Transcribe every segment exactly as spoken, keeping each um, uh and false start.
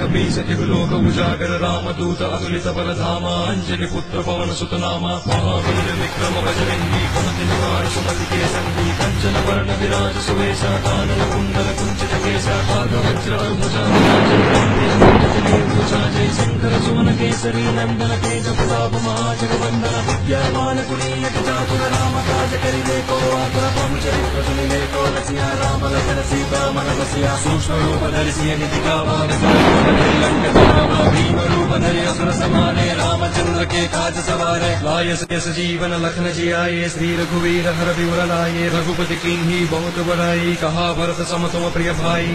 बीज इहलोक उजागर रामदूत अतुलित बलधामा अंजनी पुत्र पवन सुत नामा महावीर विक्रम बजरंगी कुमति निवार सुमति के संगी कंचन वर्ण विराज सुवेशा कानन कुंडल कुंचित केसा भागवज्र भुजा जय शंकर सुमन केसरी नंदन तेज प्रताप महाजगवंदन विद्यावान कुलीन चातुर राम काज करिले को आतुर प्रभु चरित्र सुनिले को रसिया राम लखन सीता मन बसिया सूक्ष्म रूप धरि निधि गावन लंक भीम रूप धरि असुर समारे रामचंद्र के काज सवारे लाय यस जीवन लखन जियाए श्री रघुवीर हर विवर लाए रघुपति कीन्ही बहुत बड़ाई कहा भरत सम तुम प्रिय भाई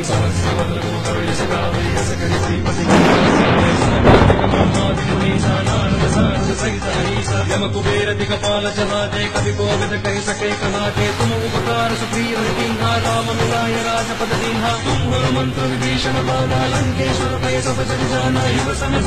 यम कुबेर दिगपाल चलाते कवि कोविद कह सके कहाते तुम उपकार सुग्रीव कीन्हा राम मिलाय राजपद दीन्हा तुम हनुमंत्र विभीषण बाला लंकेश्वर भय सब जग जाना युग समय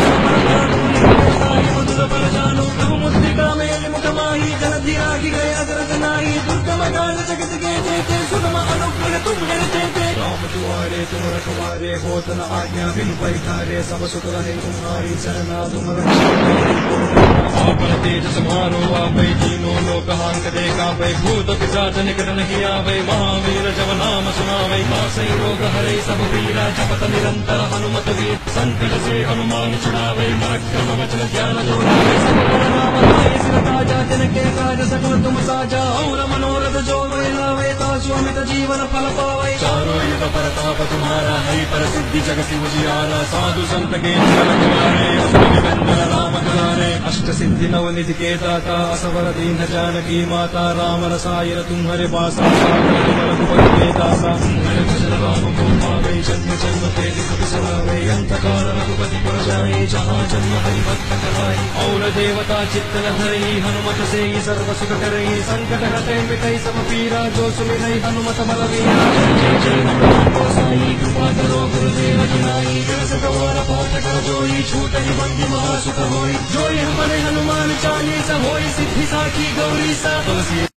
मधुर बल जानो प्रभु मुद्रिका में मुख माही जलधि रागी गया जरत नाही दुर्गम काल जगत के जेते सुगम अनुग्रह तुम करते थे राम दुआरे तुम रखवारे होत न आज्ञा बिन पैठारे सब सुख रहे तुम्हारी चरना तुम रक्षा तेज समारो आवै तीनों लोक हांक देखा वै भूत पिशाच निकट नहीं आवै महावीर जब नाम सुनावै नासै रोग हरै सब पीरा जपत निरंतर हनुमत वीर संकट से हनुमान छुड़ावै पराक्रम वचन ज्ञान जोड़ावै सब बल राम आए सिर ताजा तिनके काज सकल तुम साजा और मनोरथ जो कोई लावे तासु अमित जीवन फल पावै चारों युग परताप तुम्हारा है प्रसिद्धि जगत उजियारा साधु संत के चरण तुम्हारे असुर निकंदन राम दुलारे अष्ट सिद्धि नवनिधि के दाता असवर दीन जानकी माता राम रसायन तुम्हारे पासा रघुपति के दासा राम को पावे जन्म जन्म के दुख बिसरावे अंत काल रघुपति पुर जाए जहाँ जन्म हरि भक्त कराई और देवता चित्त न धरई हनुमत से ही सर्व सुख करई संकट हटे मिटई सब पीरा जो सुमिरई हनुमत बलवीरा जय जय हनुमान गोसाई कृपा करो गुरुदेव जिनाई जन सगवार पाठ कर जोई छूटई बंदी महासुख होई जोई हमारे हनुमान चालीसा होई सिद्धि साखी गौरी सा तुलसी।